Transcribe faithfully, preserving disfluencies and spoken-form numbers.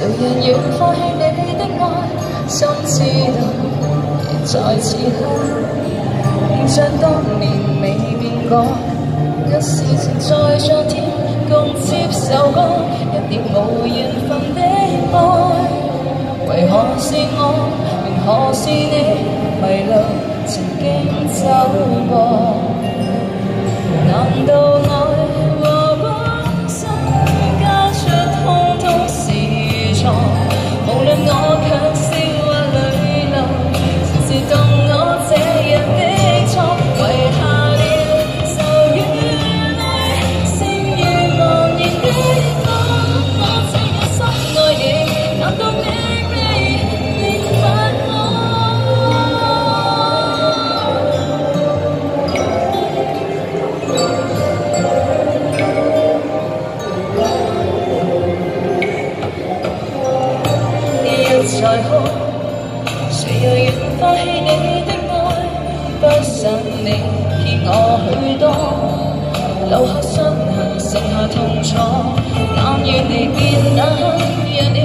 谁人要放弃你的愛，心知道在此刻，像當年未變改。一事情在昨天，共接受過一點無緣分的愛。為何是我，明何是你，迷路曾經走過？難道愛和關心交出通通是錯？無論我強笑或淚流，前是當我這樣的錯，遺下了愁與淚，剩餘茫然的我，我這一生愛你，難道你未明白我？才好，誰又願放棄你的愛？不想你欠我許多，留下傷痕，剩下痛楚，但願離別那刻，讓你